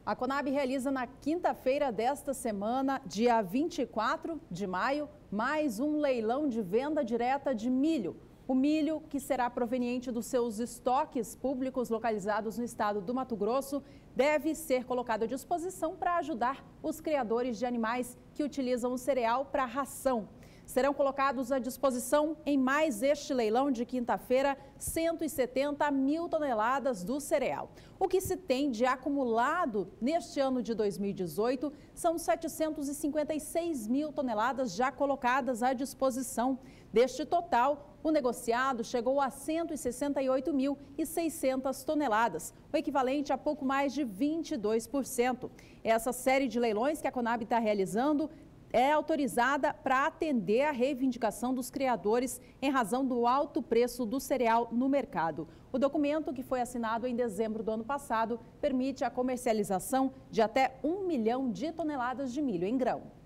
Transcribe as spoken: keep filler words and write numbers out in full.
A Conab realiza na quinta-feira desta semana, dia vinte e quatro de maio, mais um leilão de venda direta de milho. O milho, que será proveniente dos seus estoques públicos localizados no estado do Mato Grosso, deve ser colocado à disposição para ajudar os criadores de animais que utilizam o cereal para ração. Serão colocados à disposição em mais este leilão de quinta-feira cento e setenta mil toneladas do cereal. O que se tem de acumulado neste ano de dois mil e dezoito são setecentos e cinquenta e seis mil toneladas já colocadas à disposição. Deste total, o negociado chegou a cento e sessenta e oito mil e seiscentas toneladas, o equivalente a pouco mais de vinte e dois por cento. Essa série de leilões que a Conab está realizando é autorizada para atender a reivindicação dos criadores em razão do alto preço do cereal no mercado. O documento, que foi assinado em dezembro do ano passado, permite a comercialização de até um milhão de toneladas de milho em grão.